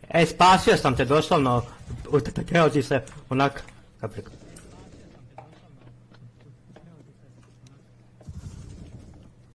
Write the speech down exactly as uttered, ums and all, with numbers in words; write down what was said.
E, spasio sam te doslovno, utakeo ti se onak, kako rekao.